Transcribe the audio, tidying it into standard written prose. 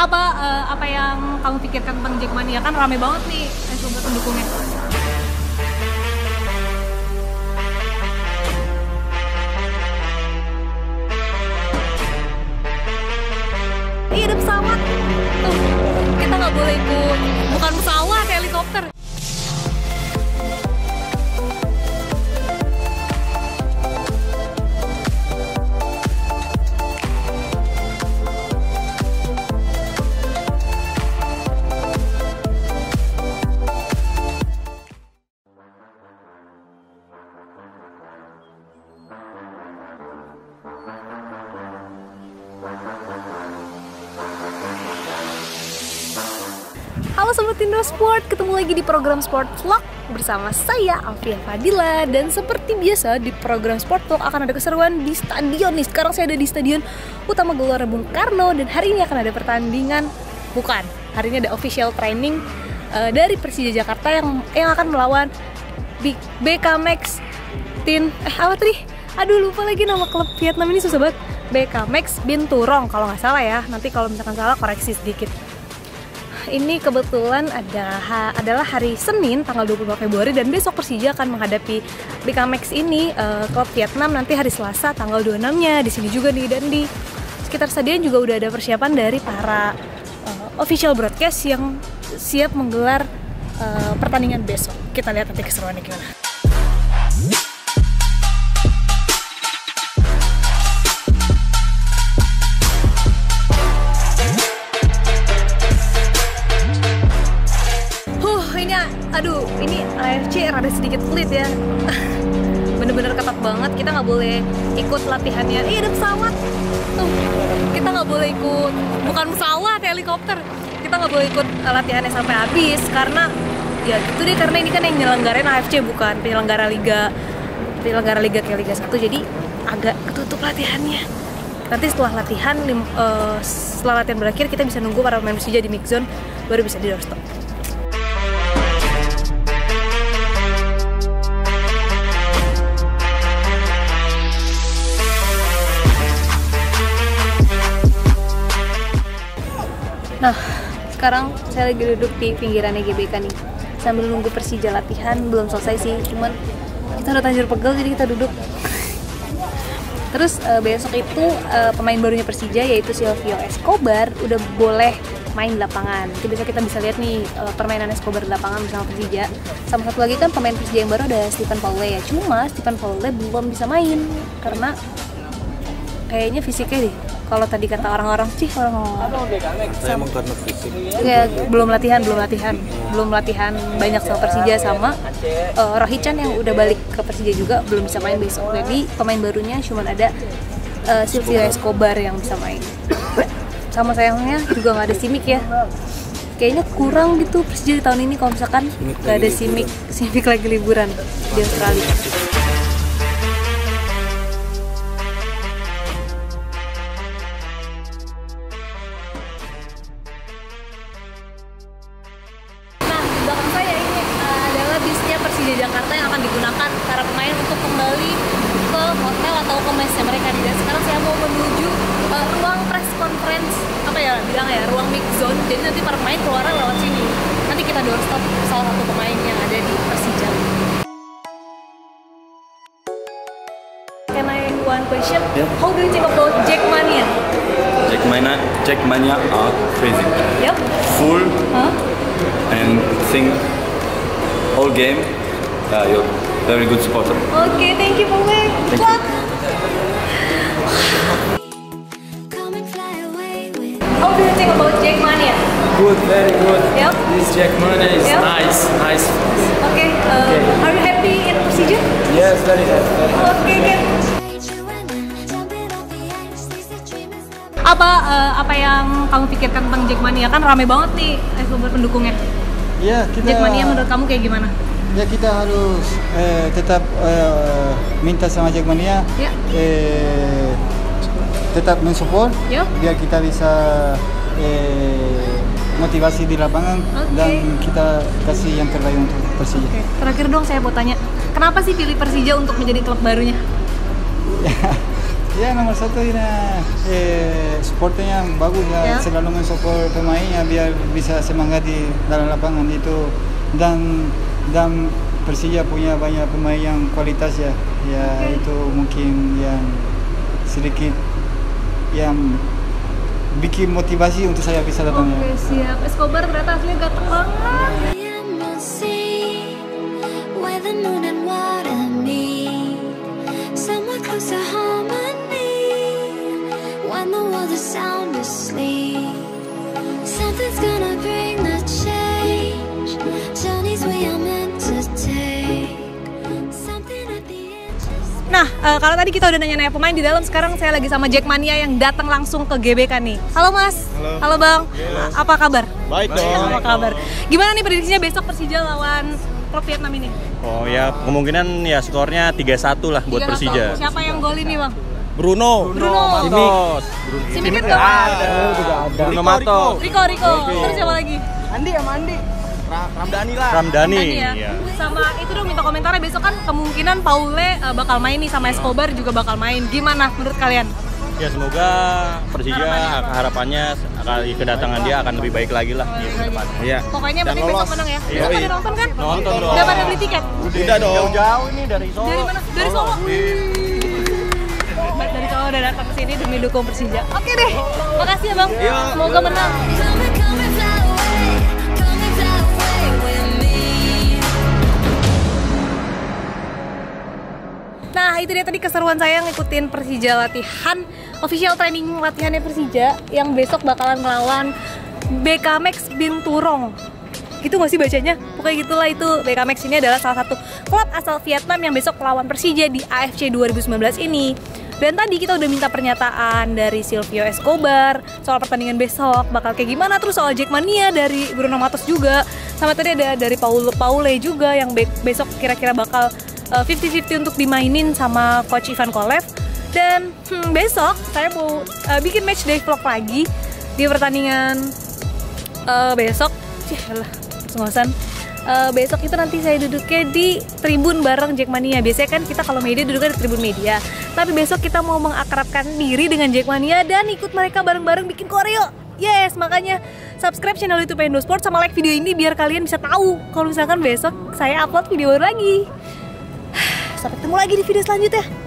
Apa yang kamu pikirkan tentang Jackmania? Kan rame banget nih sumber pendukungnya. Iya, ada pesawat. Tuh, kita nggak boleh ikut. Bukan pesawat, helikopter. Halo Sobat Indo Sport, ketemu lagi di program Sport Vlog bersama saya Alfia Fadila. Dan seperti biasa di program Sport Vlog akan ada keseruan di stadion nih. Sekarang saya ada di Stadion Utama Gelora Bung Karno. Dan hari ini akan ada pertandingan, bukan, hari ini ada official training dari Persija Jakarta yang akan melawan BK Max Tin apa tadi? Aduh lupa lagi nama klub Vietnam ini, susah banget. BK Max Binturong kalau nggak salah ya. Nanti kalau misalkan salah koreksi sedikit. Ini kebetulan adalah hari Senin tanggal 22 Februari dan besok Persija akan menghadapi BK Max ini klub Vietnam nanti hari Selasa tanggal 26-nya di sini juga nih. Dan di sekitar stadion juga udah ada persiapan dari para official broadcast yang siap menggelar pertandingan besok. Kita lihat nanti keseruannya gimana. Aduh, ini AFC rada sedikit pelit ya. Bener-bener ketat banget, kita nggak boleh ikut latihannya. Iya, ada pesawat. Tuh, kita nggak boleh ikut, bukan pesawat, helikopter. Kita nggak boleh ikut latihannya sampai habis karena ya gitu deh, karena ini kan yang nyelenggarain AFC, bukan penyelenggara liga kayak Liga 1, jadi agak ketutup latihannya. Nanti setelah latihan berakhir kita bisa nunggu para pemain Persija di mix zone baru bisa di doorstop. Nah, sekarang saya lagi duduk di pinggirannya GBK nih sambil nunggu Persija latihan. Belum selesai sih, cuman kita udah tajur pegel jadi kita duduk. Terus besok itu pemain barunya Persija yaitu Silvio Escobar udah boleh main di lapangan. Jadi besok kita bisa lihat nih permainan Escobar di lapangan bersama Persija. Sama satu lagi kan pemain Persija yang baru ada Stephen Paule ya. Cuma Stephen Paule belum bisa main karena kayaknya fisiknya deh. Kalau tadi kata orang-orang sih emang karena fisik. Ya, belum latihan banyak sama Persija, sama Rohichan yang udah balik ke Persija juga belum bisa main besok. Jadi pemain barunya cuma ada Silvio Escobar yang bisa main. Sama sayangnya juga nggak ada Simic ya. Kayaknya kurang gitu Persija di tahun ini kalau misalkan nggak ada Simic lagi liburan di Australia. Jakarta yang akan digunakan para pemain untuk kembali ke hotel atau ke mesnya mereka. Dan sekarang saya mau menuju ruang press conference, ruang mix zone. Jadi nanti para pemain keluar lewat sini. Nanti kita doorstop salah satu pemain yang ada di Persija. Can I one question? Yeah. How do you think about Jackmania? Jackmania are crazy. Yep. Full and sing all game. You're very good supporter. Okay, thank you, Paule. Good luck. How do you think about Jackmania? Good, very good. Yep. This Jackmania is nice. Okay. Are you happy in Persija? Yes, very happy. Okay, good. Apa yang kamu pikirkan tentang Jackmania? Kan rame banget nih sumber pendukungnya. Ya, Jackmania menurut kamu kayak gimana? Ya, kita harus tetap minta sama Jackmania tetap mensupport biar kita bisa motivasi di lapangan dan kita kasih yang terbaik untuk Persija. Terakhir dong saya mau tanya, kenapa sih pilih Persija untuk menjadi klub barunya? Ya nomor satu ini supportnya bagus ya, selalu mensupport pemainnya biar bisa semangat di dalam lapangan itu, dan Persija punya banyak pemain yang kualitas ya, itu mungkin yang sedikit yang bikin motivasi untuk saya bisa datang. Oke, siap. Escobar ternyata aslinya ganteng banget. Nah, kalau tadi kita udah nanya-nanya pemain di dalam, sekarang saya lagi sama Jackmania yang datang langsung ke GBK nih. Halo Mas. Halo Bang. Apa kabar? Baik dong. Apa kabar? Gimana nih prediksinya besok Persija lawan klub Vietnam ini? Oh ya, kemungkinan ya skornya 3-1 lah buat 3-1. Persija. Siapa yang golin nih Bang? Bruno Matos. Simik nggak ada. Bruno Matos. Riko. Terus siapa lagi? Ramdhani ya. iya. Sama itu dong minta komentarnya, besok kan kemungkinan Paule bakal main nih, sama Escobar juga bakal main. Gimana menurut kalian? Ya semoga Persija harapannya kedatangan dia akan lebih baik lagi lah di depan. Iya. Pokoknya penting besok menang ya. Besok pada nonton kan? Nonton dong. Udah pada beli tiket? Udah dong. Jauh ini dari Solo. Dari mana? Dari Solo. Dari Solo udah datang ke sini demi dukung Persija. Oke deh. Makasih ya Bang. Semoga menang. Nah, itu dia tadi keseruan saya ngikutin Persija latihan, official training latihannya Persija yang besok bakalan melawan BK Max Binturong. Gitu nggak sih bacanya? Pokoknya gitulah, itu BK Max ini adalah salah satu klub asal Vietnam yang besok melawan Persija di AFC 2019 ini. Dan tadi kita udah minta pernyataan dari Silvio Escobar soal pertandingan besok bakal kayak gimana, terus soal Jackmania dari Bruno Matos juga, sama tadi ada dari Paule juga yang besok kira-kira bakal 50-50 untuk dimainin sama Coach Ivan Kolev. Dan besok saya mau bikin match day vlog lagi di pertandingan besok. Ngosan. Besok itu nanti saya duduknya di tribun bareng Jackmania. Biasanya kan kita kalau media duduknya di tribun media, tapi besok kita mau mengakrabkan diri dengan Jackmania dan ikut mereka bareng-bareng bikin koreo. Yes, makanya subscribe channel YouTube Indosport sama like video ini biar kalian bisa tahu kalau misalkan besok saya upload video baru lagi. Sampai ketemu lagi di video selanjutnya.